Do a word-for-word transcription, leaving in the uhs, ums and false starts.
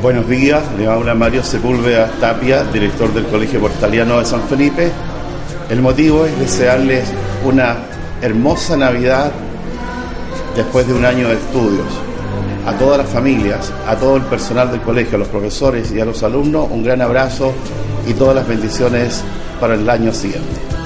Buenos días, le habla Mario Sepúlveda Tapia, director del Colegio Portaliano de San Felipe. El motivo es desearles una hermosa Navidad después de un año de estudios. A todas las familias, a todo el personal del colegio, a los profesores y a los alumnos, un gran abrazo y todas las bendiciones para el año siguiente.